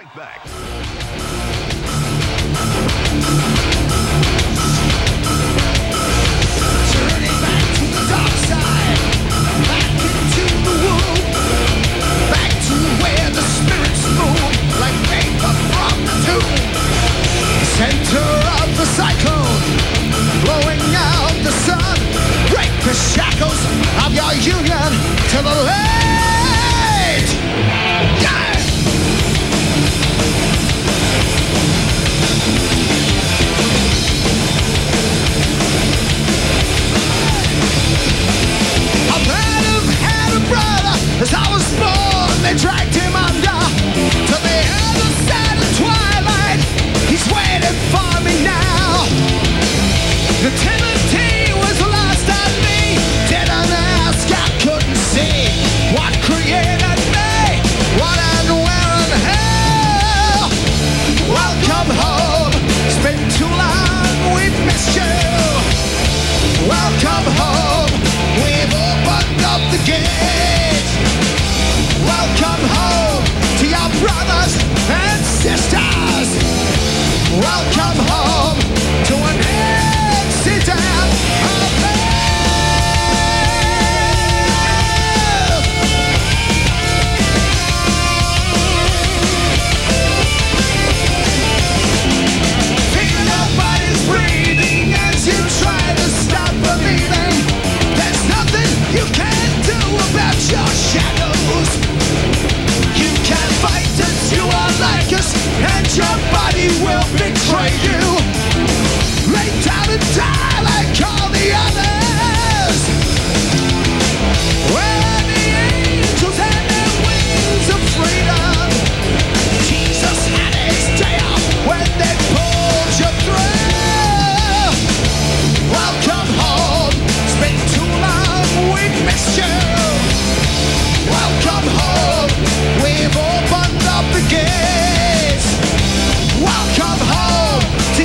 right back. Turning back to the dark side, back into the womb, back to where the spirits move like vapor from the tomb. Center of the cyclone, blowing out the sun. Break the shackles of your union to the late. Yeah! Had a brother as I was born. They dragged him under to the other side of twilight. He's waiting for me now. Nativity was lost on me. Didn't ask, I couldn't see what created me. What and where in hell? Welcome home. It's been too long, we've missed you. Welcome home. We've opened up the gate. Welcome home to your brothers and sisters. Welcome home to an incident of hell. Feel nobody's breathing as you try to stop believing. There's nothing you can do about your shadows. You can't fight as you are like us, and your body will betray you. Lay down and die like all the others. Where the angels had their wings of freedom. Jesus had his day off when they pulled you through. Welcome home. It's been too long, we've missed you. Welcome home. We've opened up the gates. Welcome home to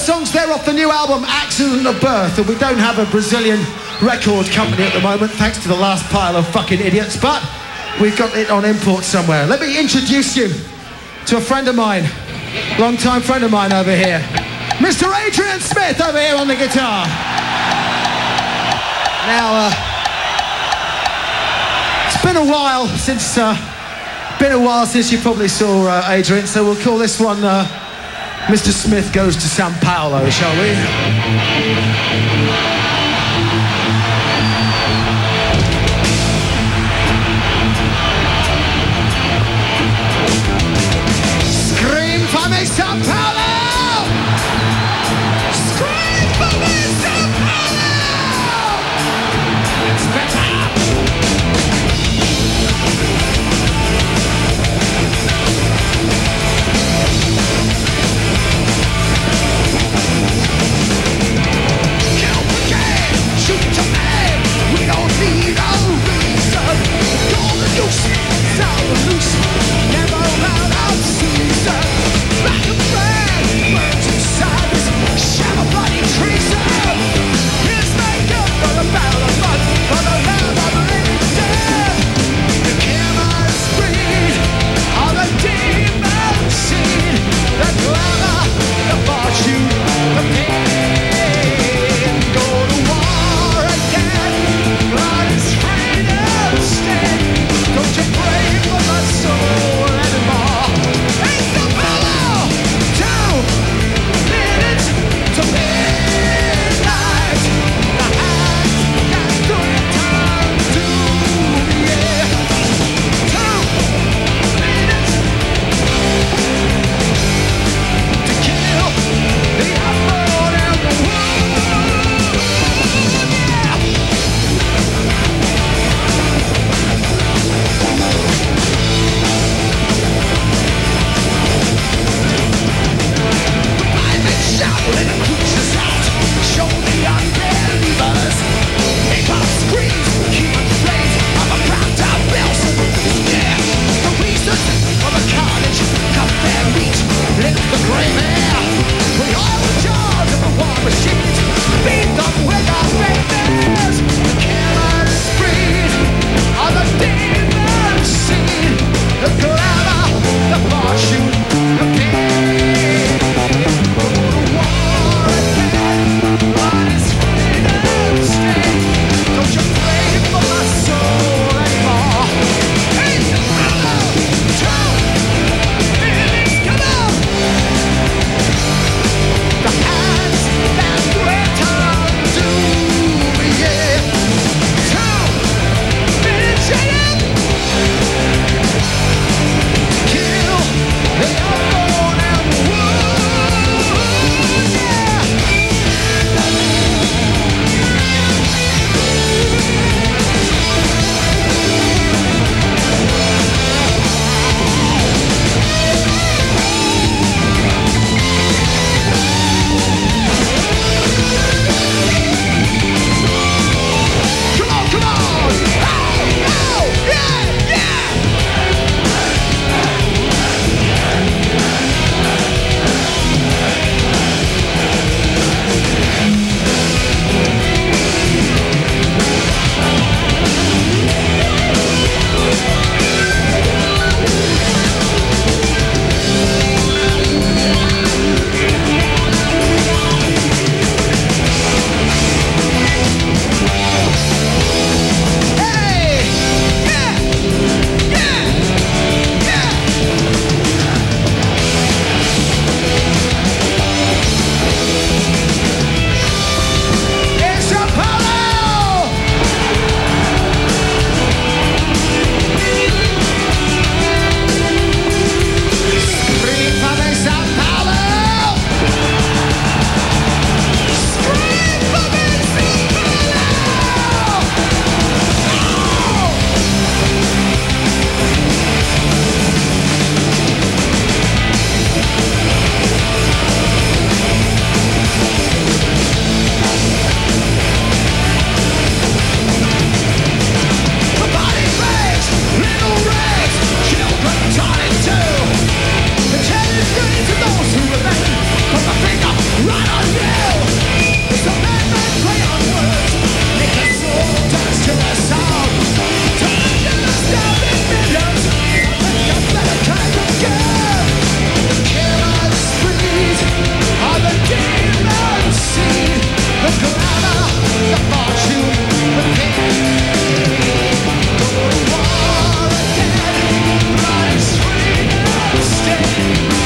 songs there off the new album Accident of Birth, and we don't have a Brazilian record company at the moment thanks to the last pile of fucking idiots, but we've got it on import somewhere. Let me introduce you to a friend of mine, long-time friend of mine over here, Mr. Adrian Smith over here on the guitar. Now, it's been a while since you probably saw Adrian, so we'll call this one Mr. Smith Goes to Sao Paulo, shall we? Scream for me, Sao Paulo! Scream for me, Sao Paulo! It's better! Kill the game!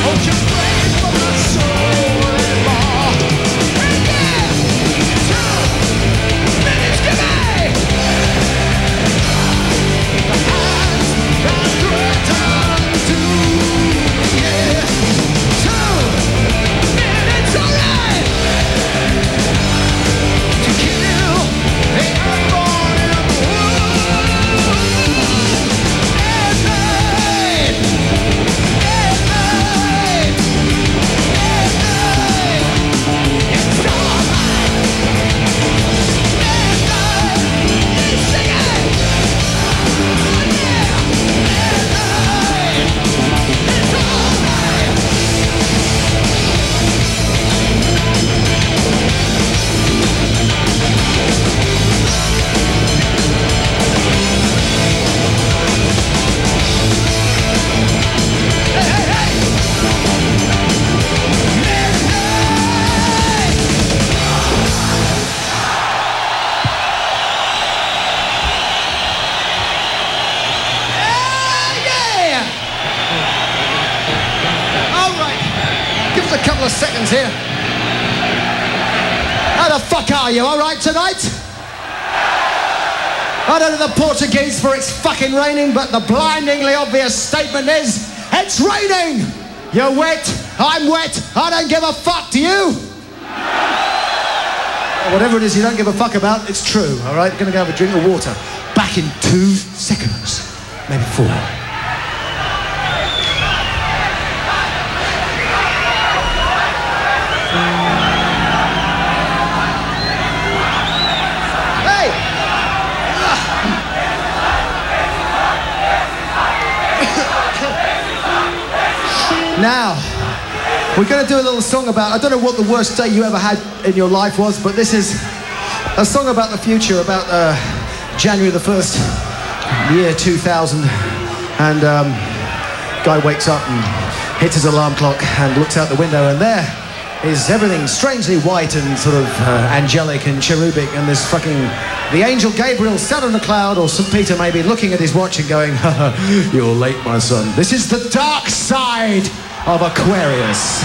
Won't you pray for my soul anymore? And yeah, 2 minutes to me. The hands that threaten to, yeah. 2 minutes alright to kill the unborn in the a couple of seconds here. How the fuck are you? All right tonight? I don't know the Portuguese for it's fucking raining, but the blindingly obvious statement is, it's raining! You're wet, I'm wet, I don't give a fuck, do you? Whatever it is you don't give a fuck about, it's true, all right? Gonna go have a drink of water. Back in 2 seconds, maybe 4. Now, we're going to do a little song about, I don't know what the worst day you ever had in your life was, but this is a song about the future, about January the 1st, year 2000, and guy wakes up and hits his alarm clock and looks out the window, and there is everything strangely white and sort of angelic and cherubic, and this fucking, the angel Gabriel sat on a cloud, or St. Peter maybe, looking at his watch and going, haha, you're late, my son. This is the dark side of Aquarius.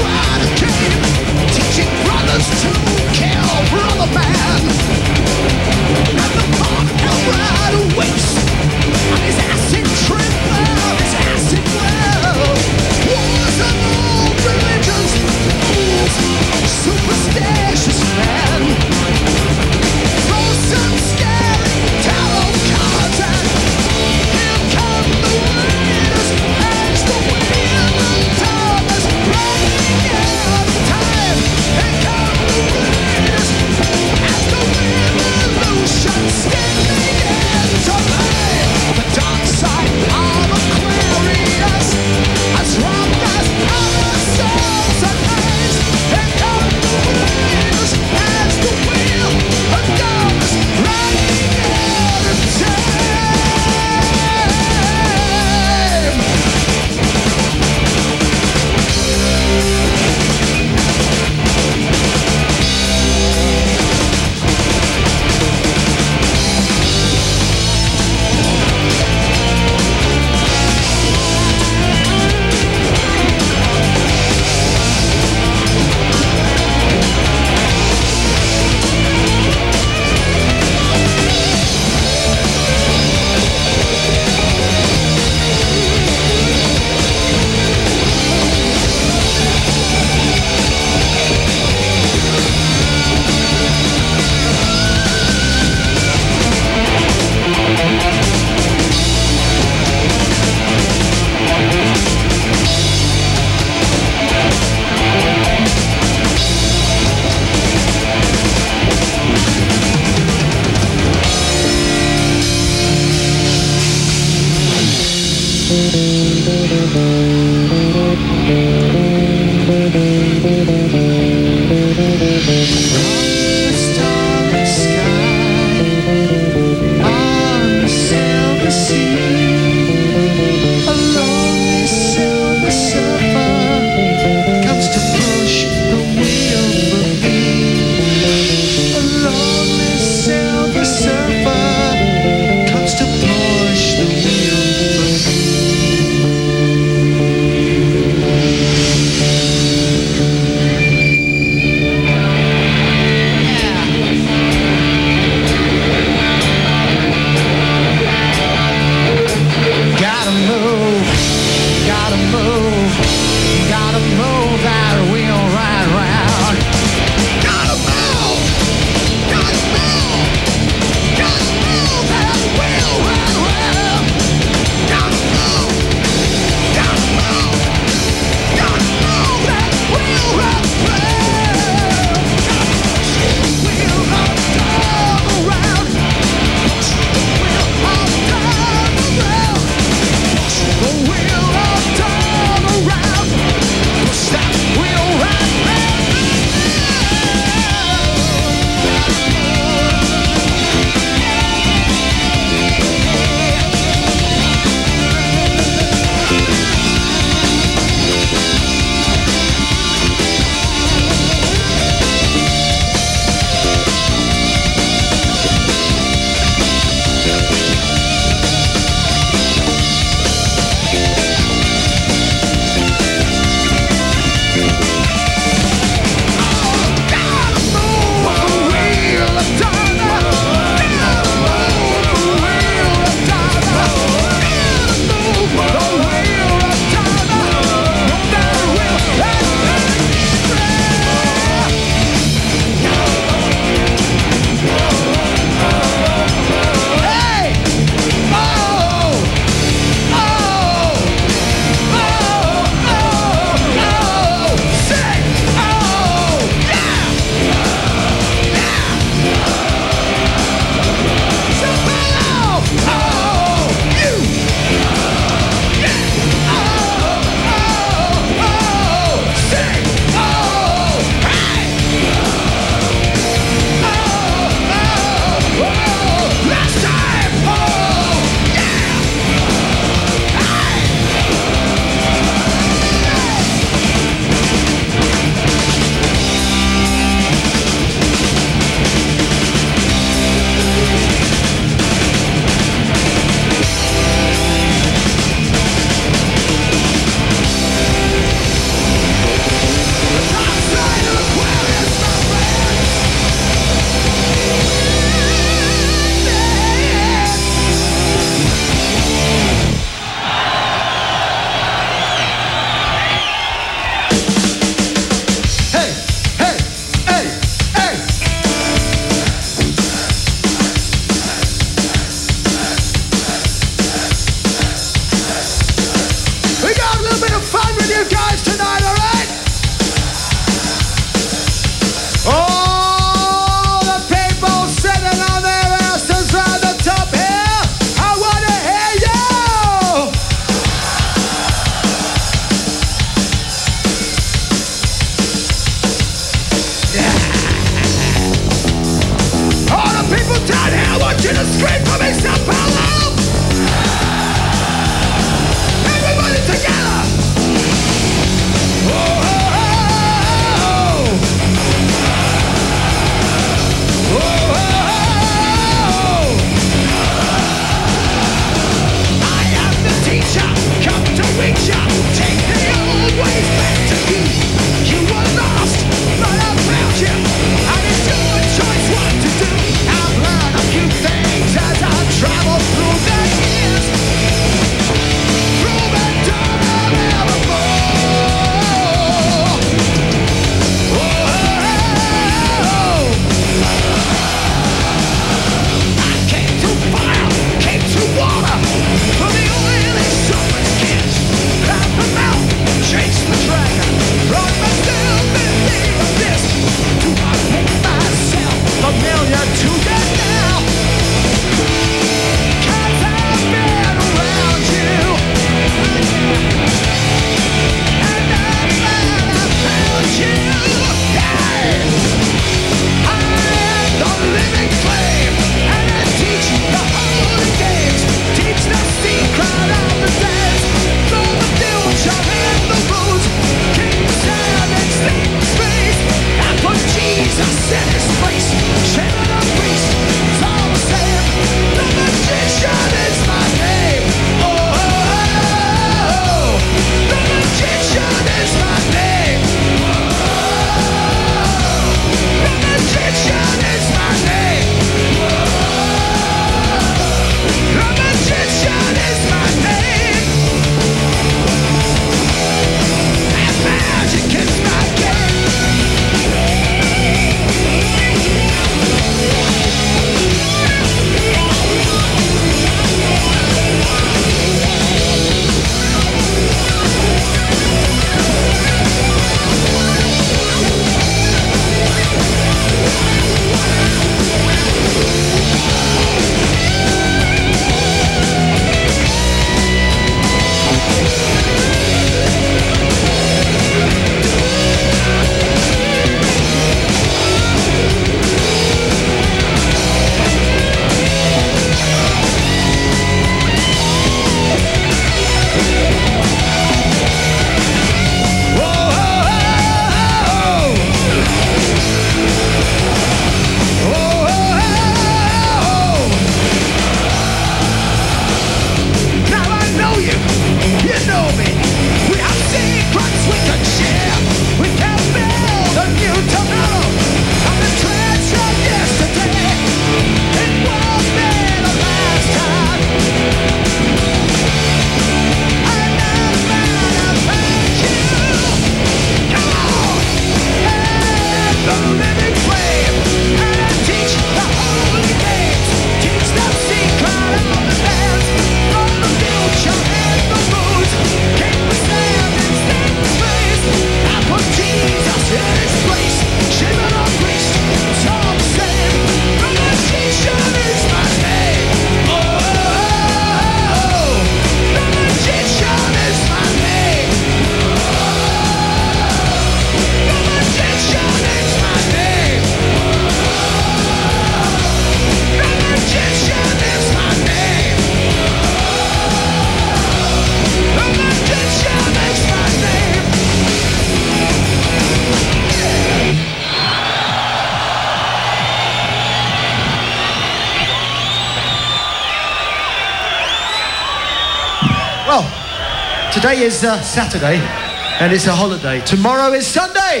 Today is Saturday, and it's a holiday. Tomorrow is Sunday.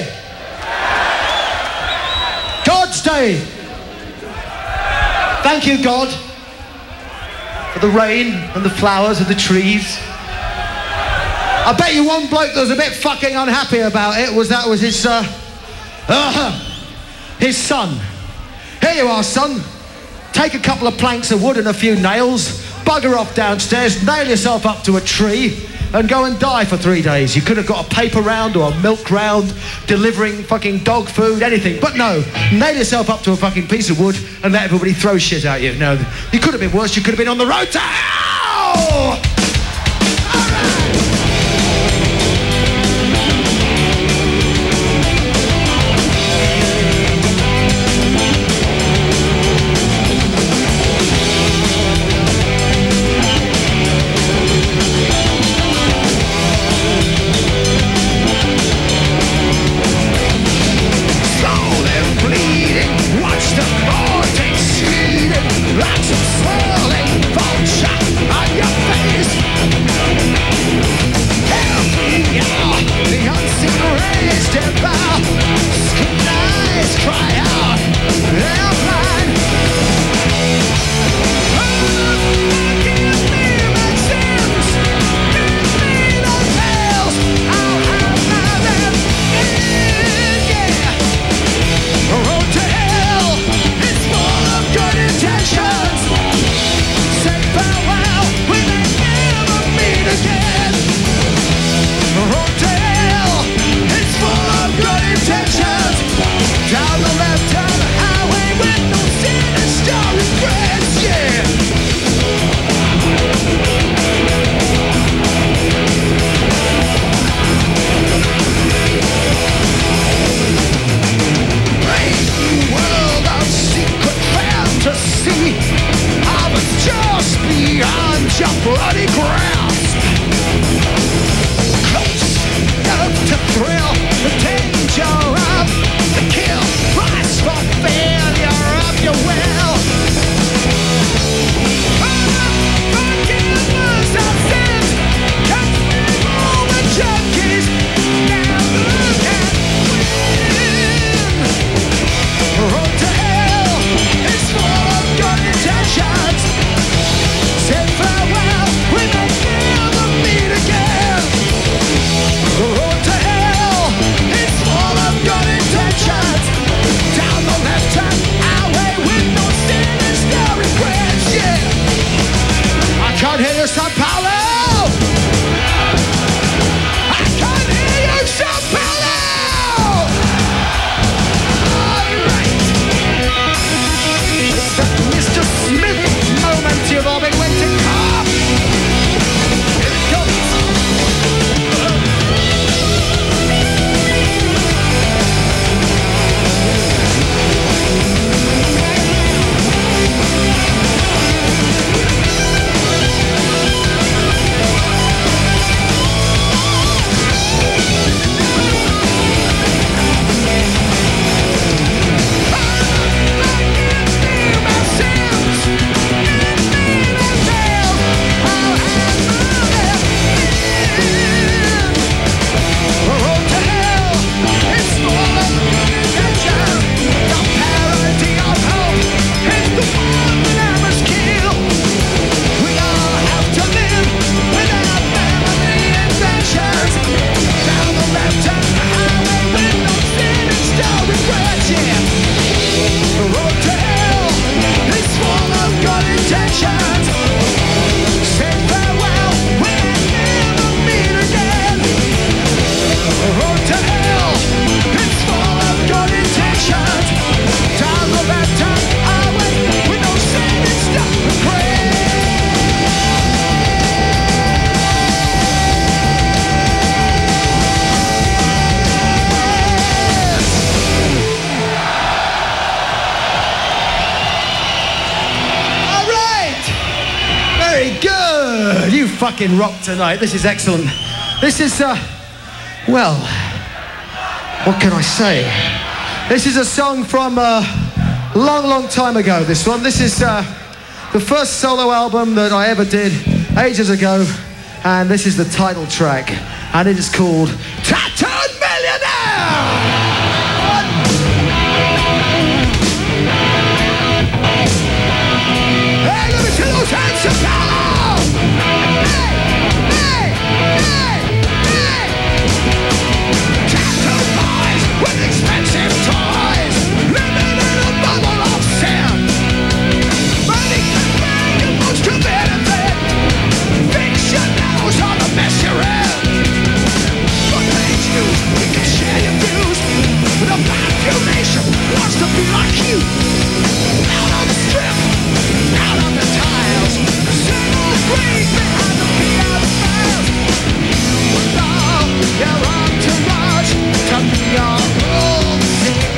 God's Day. Thank you, God, for the rain and the flowers and the trees. I bet you one bloke that was a bit fucking unhappy about it was his son. Here you are, son. Take a couple of planks of wood and a few nails, bugger off downstairs, nail yourself up to a tree, and go and die for 3 days. You could have got a paper round or a milk round, delivering fucking dog food, anything. But no, nail yourself up to a fucking piece of wood and let everybody throw shit at you. No, you could have been worse. You could have been on the road to hell! Fucking rock tonight. This is excellent. This is, well, what can I say? This is a song from a long time ago, this one. This is the first solo album that I ever did ages ago. and this is the title track, and it is called Tattooed Millionaire! Hey, let me see those hands of power! Hey, hey, hey, hey! Tattooed boys with expensive toys, living in a bubble of sin. Money can bring you most of anything. Fiction knows all the mess you're in. But fake news, you can share your views. But a population wants to be like you. Out on the strip, out on the tiles, single break behind the piano files. With all your entourage to be your own thing.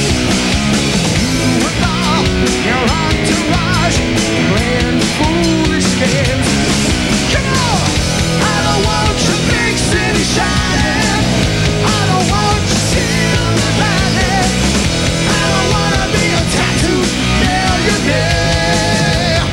With all your entourage playing foolish games. Come on! I don't want your big city shining. I don't want your silver lining. I don't wanna be a tattooed millionaire.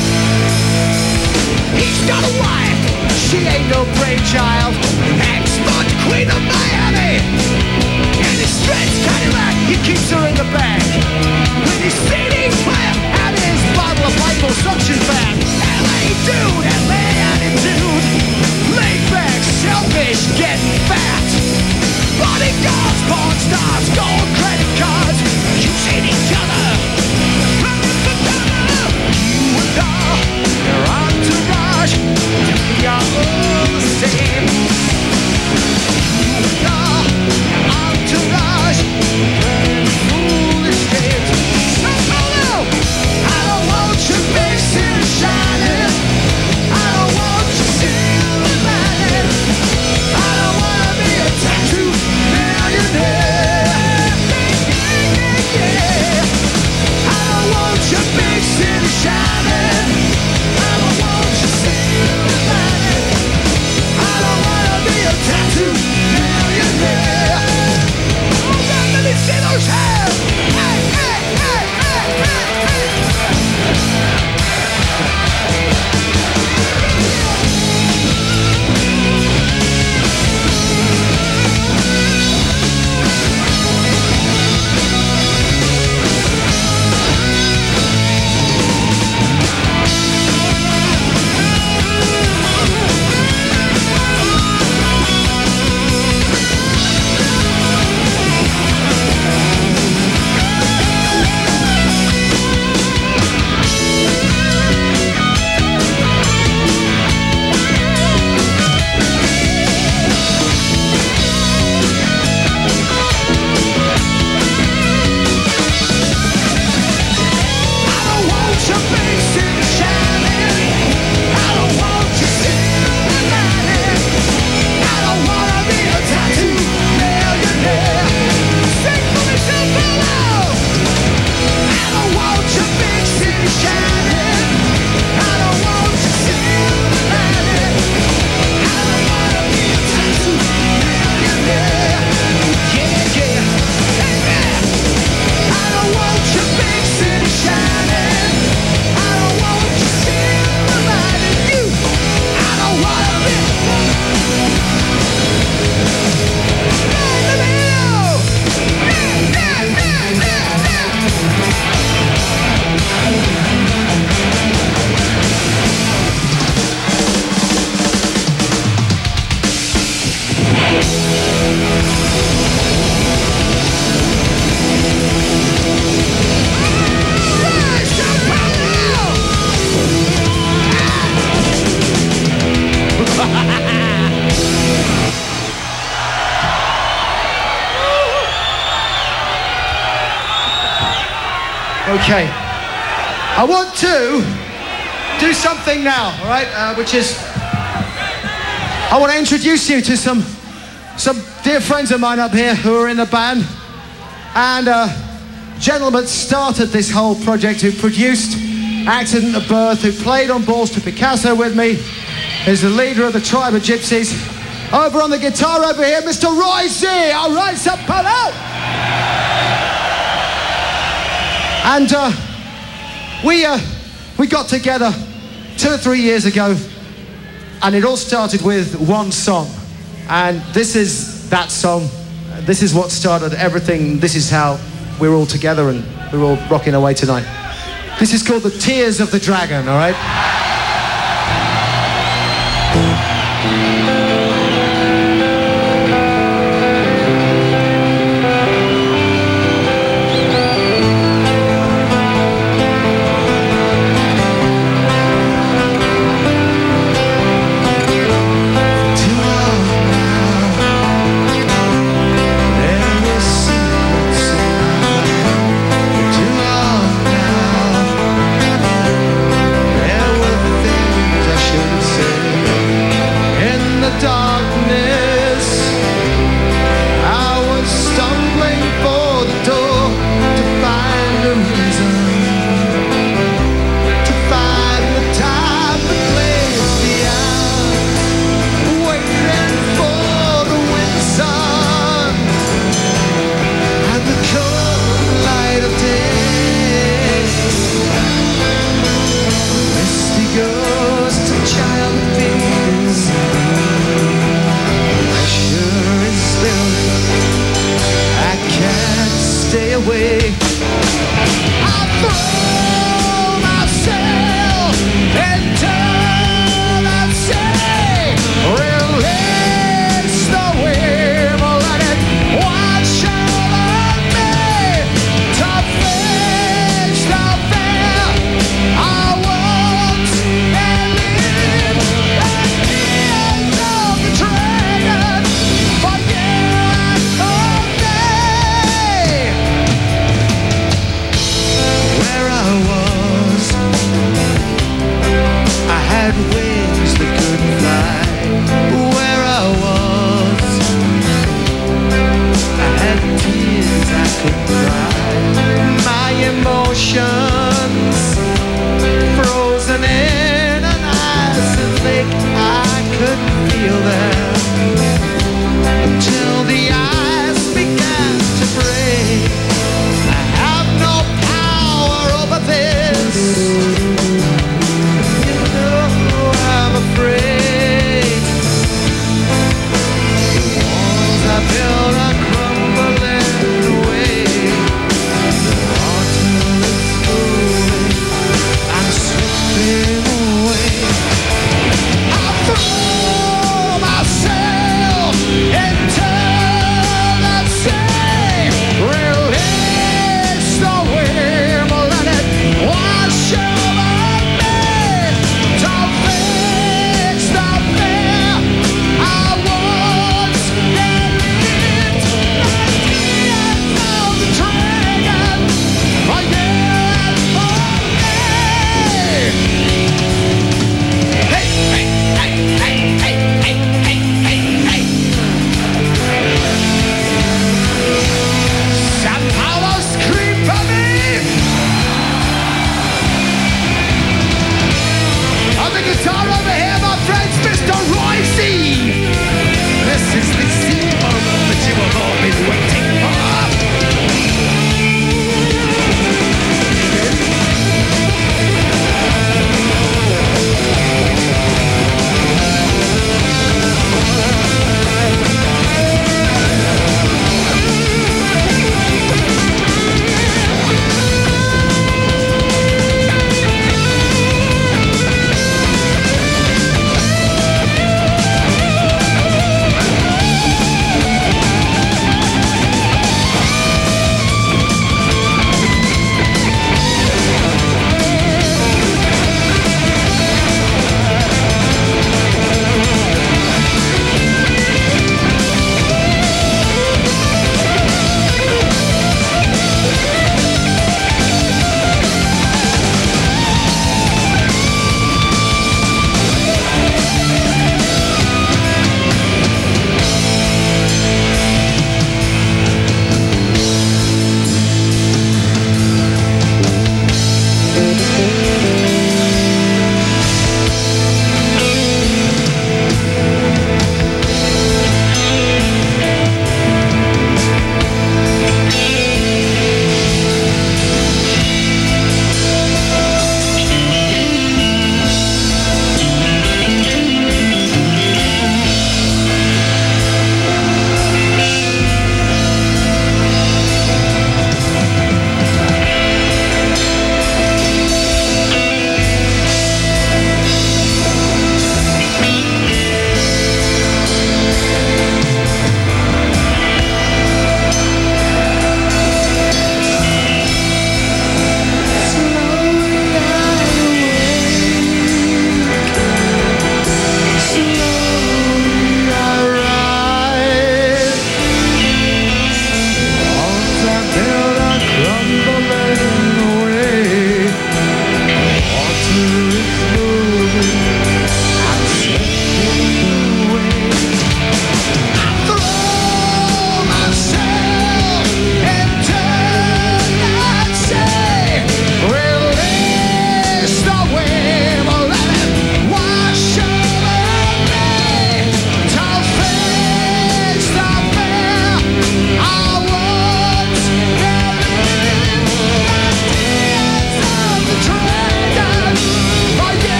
He's got a wife, she ain't no brainchild. Ex-bud queen of Miami. And his stretch Cadillac, he keeps her in the bag. With his CD player and his bottle of maple suction bag. LA dude, LA attitude. Laid back, selfish, getting fat. Bodyguards, porn stars, gold credit cards. Using each other. Running for dollar. You and all your entourage to be all the same. You and all your entourage playing foolish games. So hello, I don't want your big city shining. I don't want your silver lining. I don't wanna be a tattooed millionaire. Yeah. I don't want your big city shining. I don't want your silver lining. I don't wanna be a tattooed millionaire. Oh, let me see those hands. Hey, hey, hey, hey, hey, hey. Okay, I want to do something now, all right, which is, I want to introduce you to some dear friends of mine up here who are in the band, and gentleman started this whole project, who produced Accident of Birth, who played on Balls to Picasso with me, is the leader of the Tribe of Gypsies. Over on the guitar over here, Mr. Roy Z. All right, Sapalo! And we got together 2 or 3 years ago And it all started with one song. And this is that song. This is what started everything. This is how we're all together and we're all rocking away tonight. This is called The Tears of the Dragon, all right? There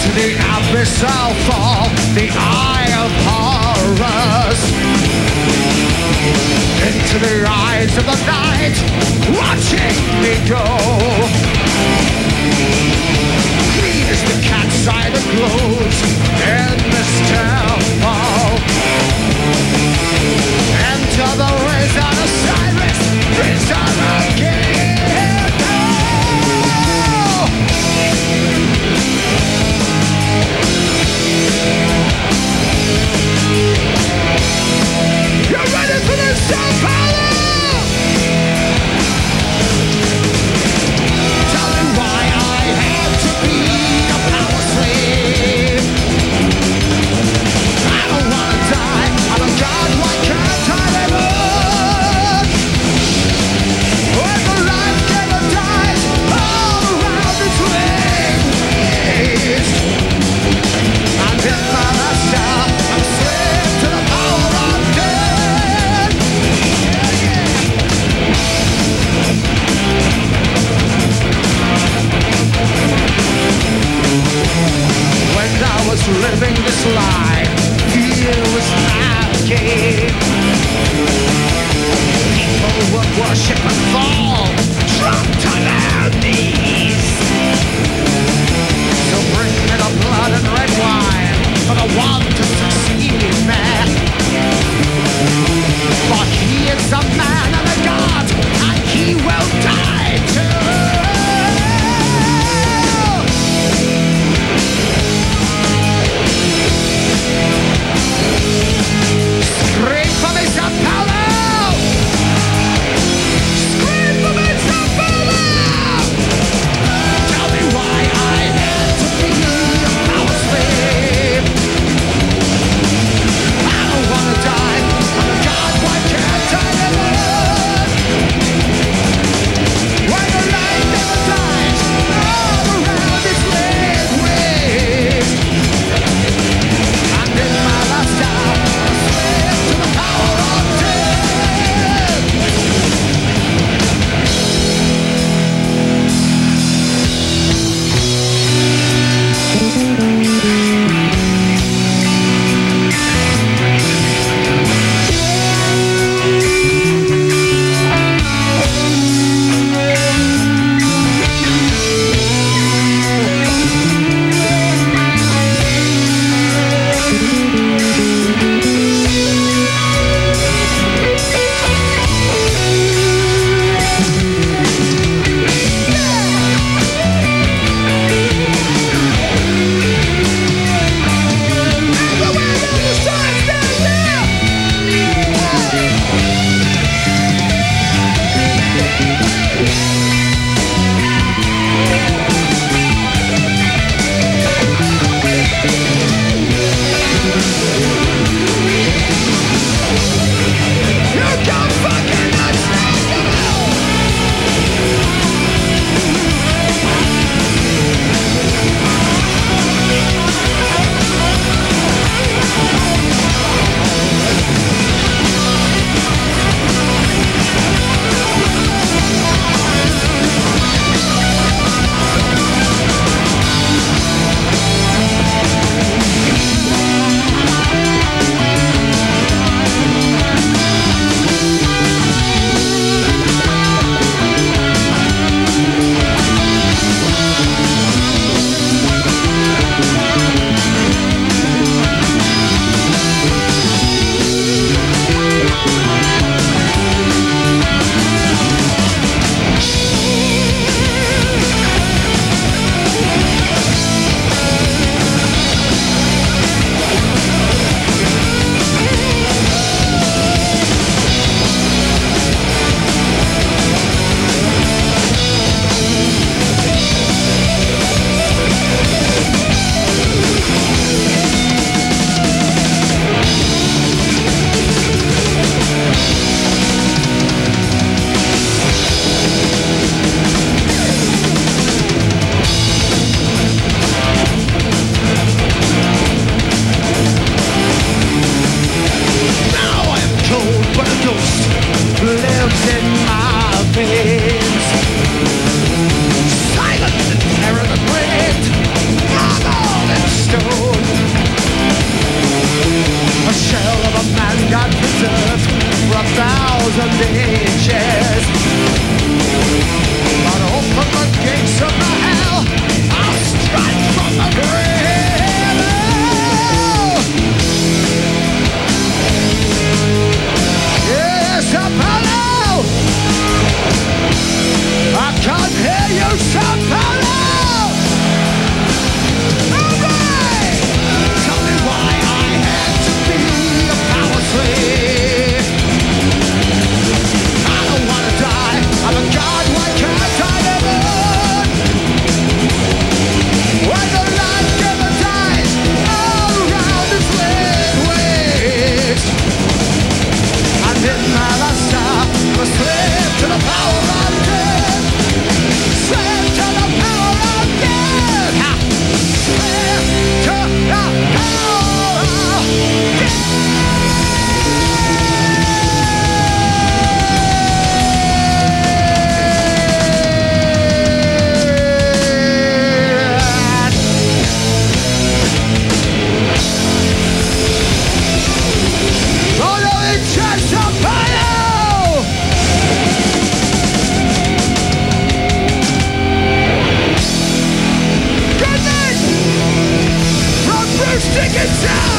into the abyss I'll fall, the eye of horrors. Into the eyes of the night, watching me go. Green is the cat's eye that glows in this temple. Enter the rays of Osiris, return again. You ready for this Sao Paulo? Tell me why I had to be a power slave. I don't wanna die, I'm a god, why can't I live on? When the light never dies, all around this waste. And in my lifestyle, I'm slave to the power of death. When I was living this life, fear was my game. People would worship and fall, drop to their knees. So bring me the blood and red wine for the one to succeed in me. For he is a man and a god, and he will die too.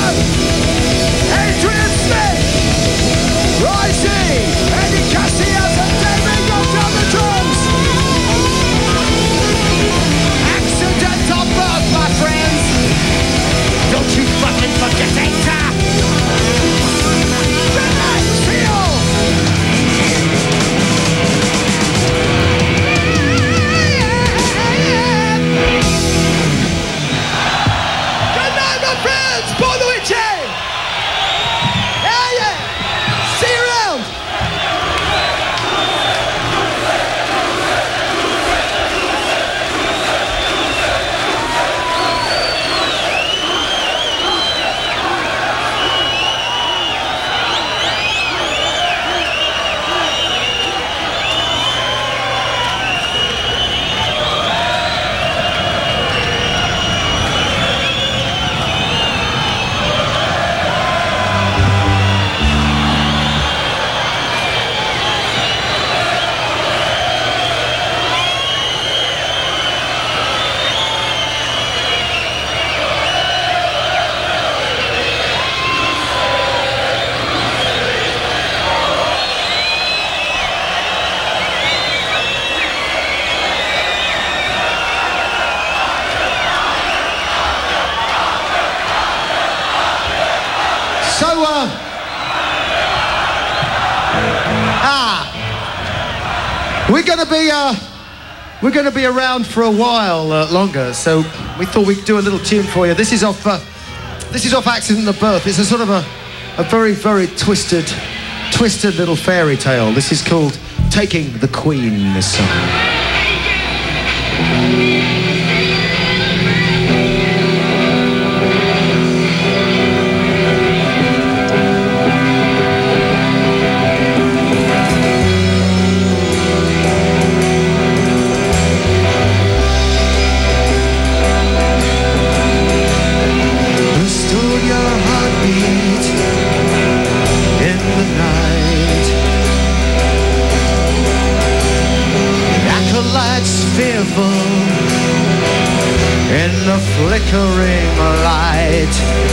Wilson, Adrian Smith, Risey, Eddie Casillas and David Young on the drums. Accident of birth, my friends. Don't you fucking forget it. Good night, see you. Good night, my friends. Bonucci. Yeah, yeah. See you around. We're going to be around for a while longer, so we thought we'd do a little tune for you. This is off Accident of Birth. It's a sort of a very, very twisted little fairy tale. This is called Taking the Queen, this song. In the flickering light,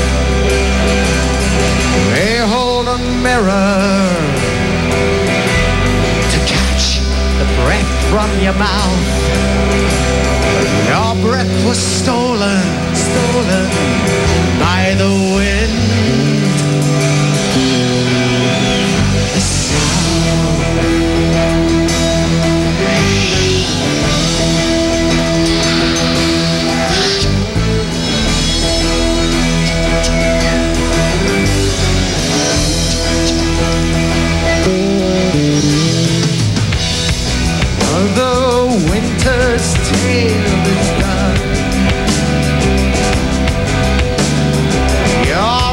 they hold a mirror to catch the breath from your mouth. Your breath was stolen by the wind. The winter's tale is done. Your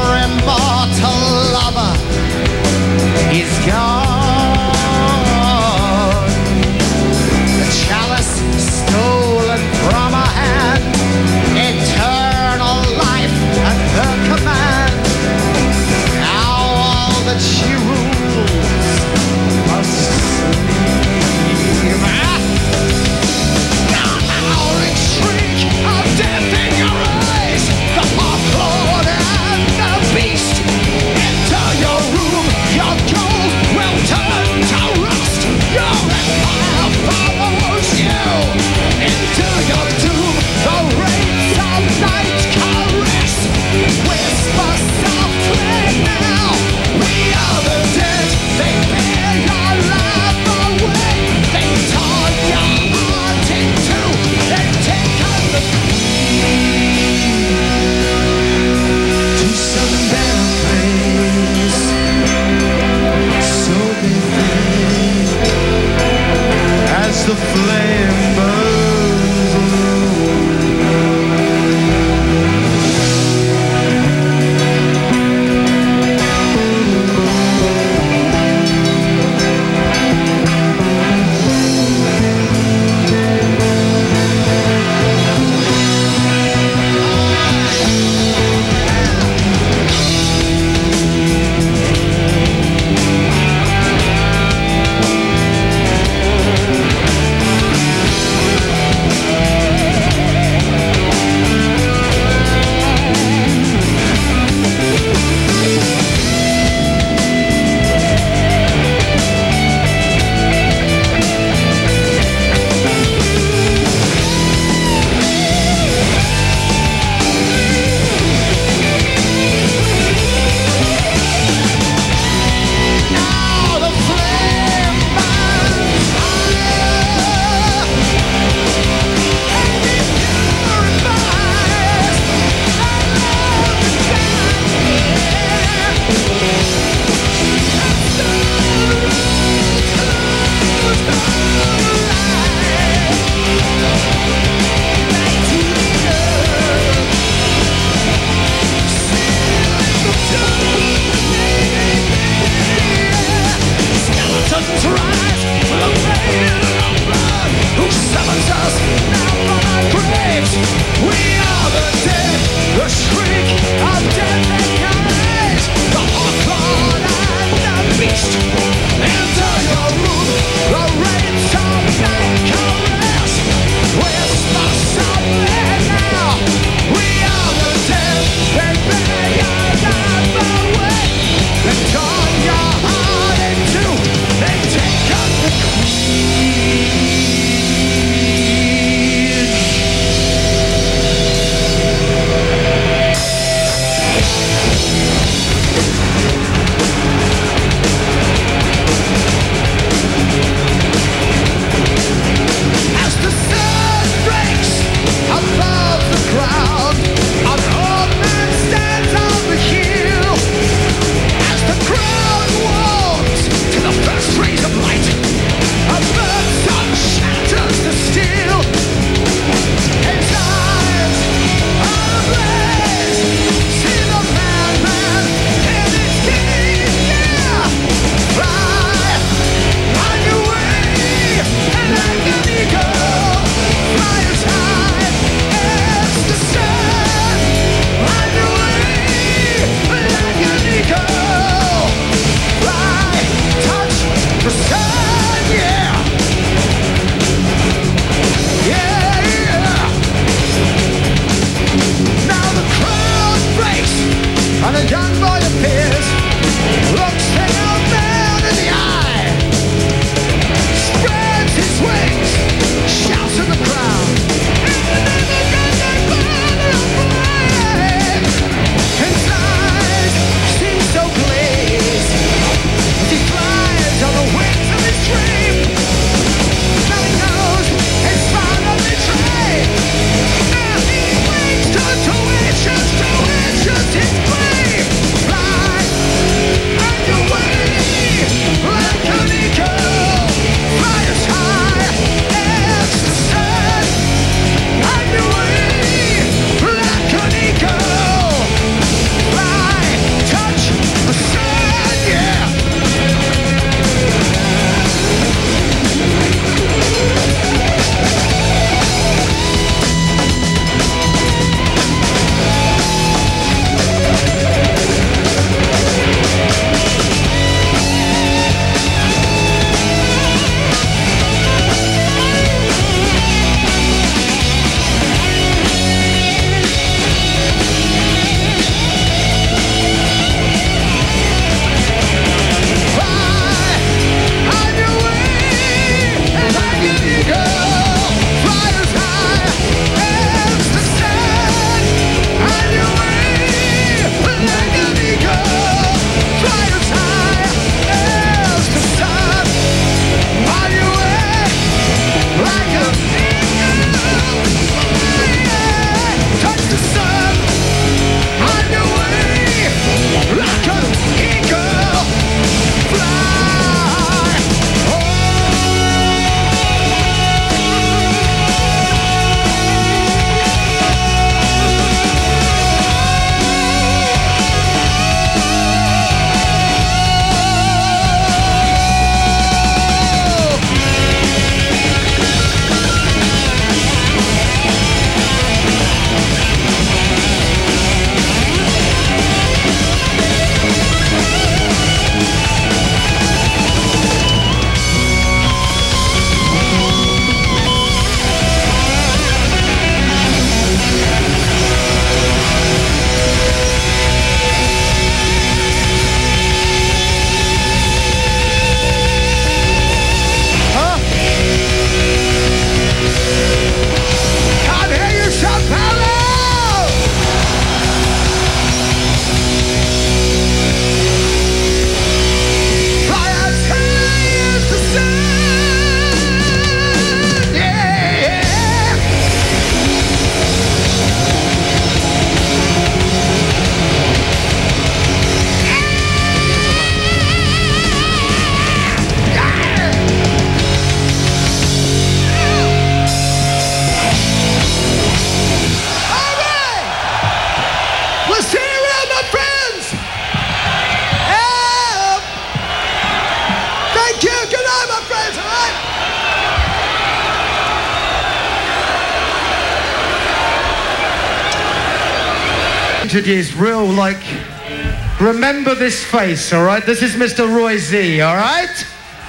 Introduce real, like, remember this face, all right? This is Mr. Roy Z, all right?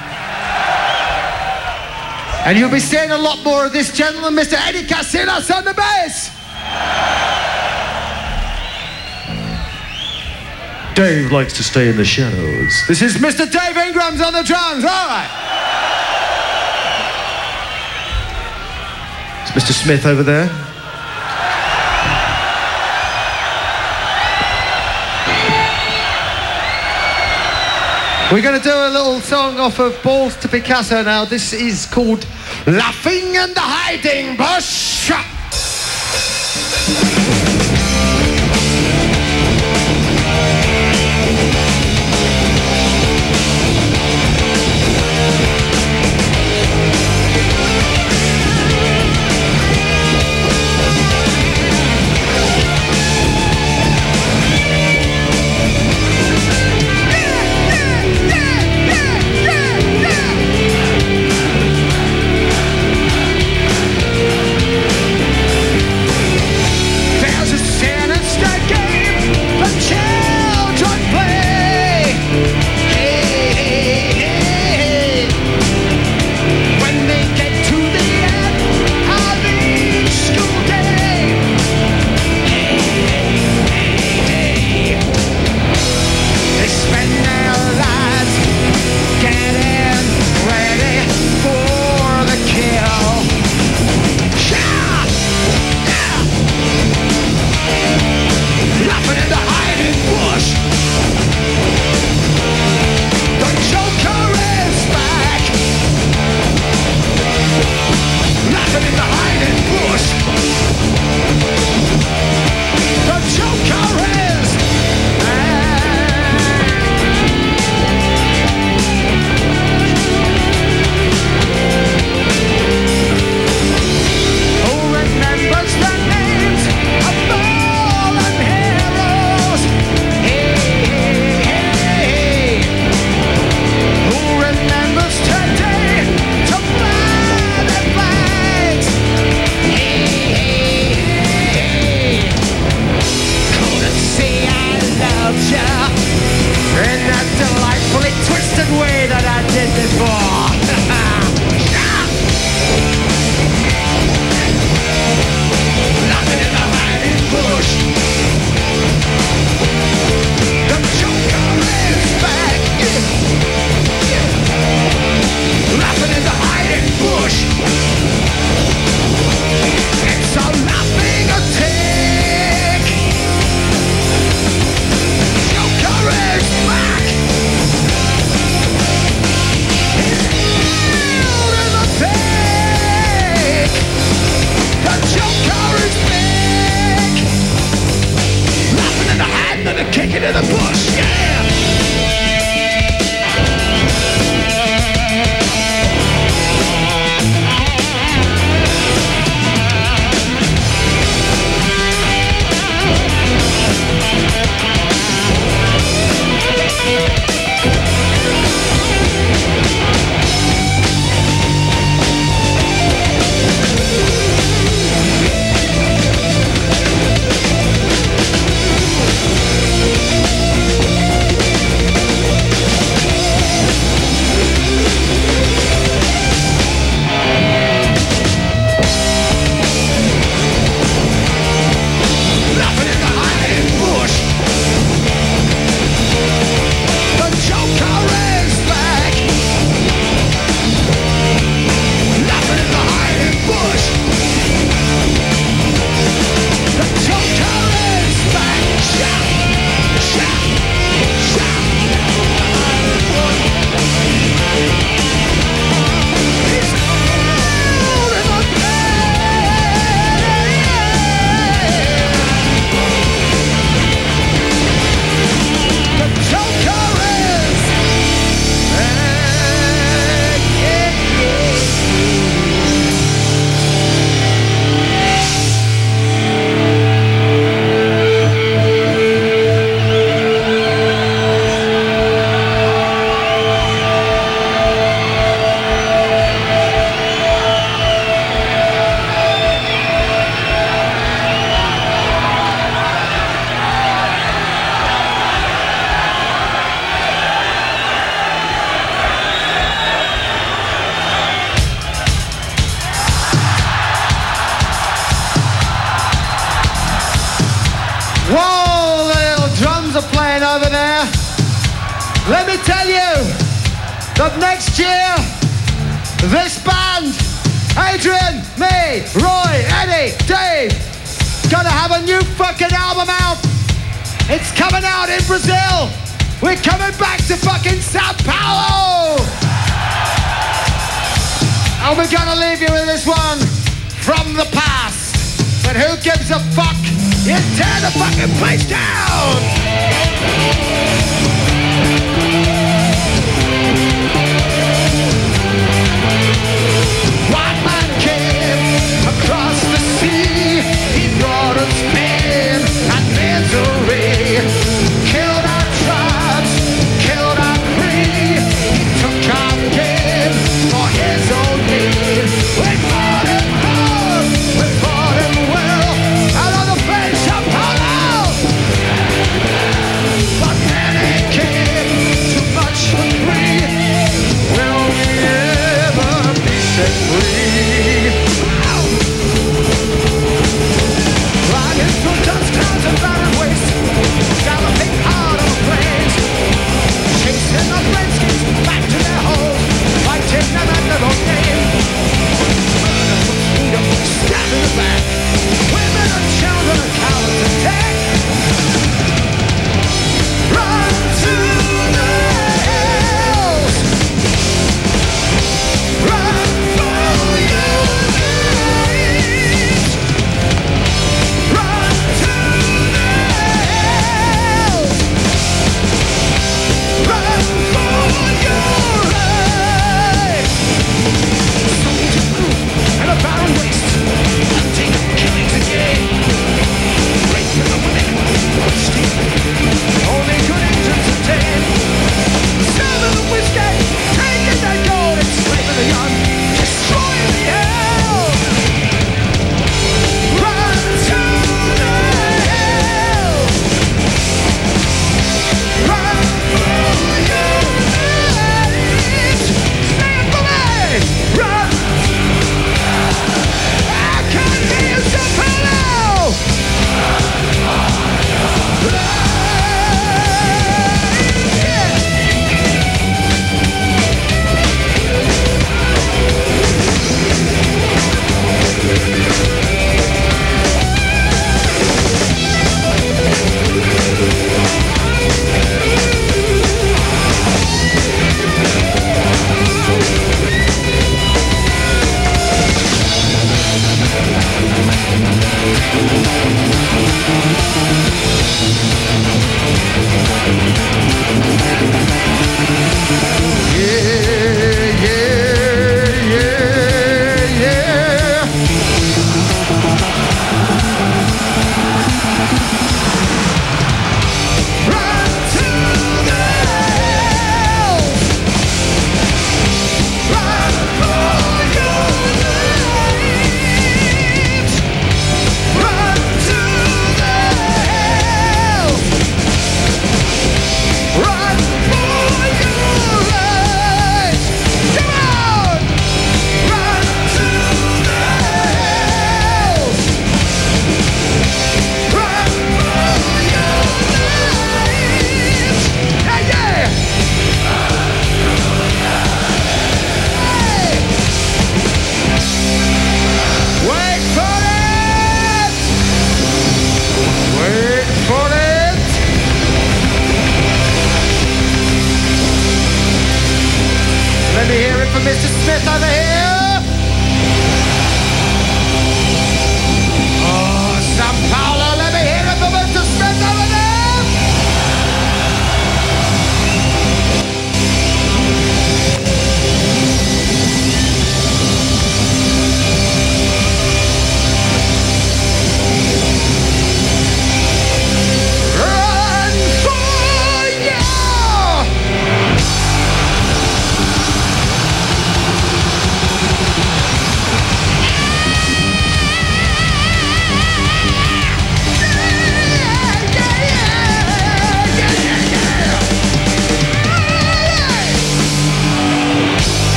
And you'll be seeing a lot more of this gentleman, Mr. Eddie Casillas on the bass. Dave likes to stay in the shadows. This is Mr. Dave Ingrams on the drums, all right? It's Mr. Smith over there. We're going to do a little song off of Balls to Picasso now. This is called Laughing in the Hiding Bush. Let me tell you that next year, this band, Adrian, me, Roy, Eddie, Dave, gonna have a new fucking album out. It's coming out in Brazil. We're coming back to fucking Sao Paulo. And we're gonna leave you with this one from the past. But who gives a fuck? You tear the fucking place down. White man came across the sea. He brought us pain and misery. Killed our tribes, killed our creed. He took our game for his own need. We fought him hard, we fought him well, out on the face of Apollo. But then he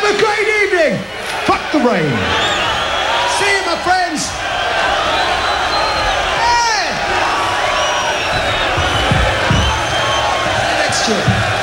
Have a great evening. Fuck the rain. See you, my friends. Hey. See you next year.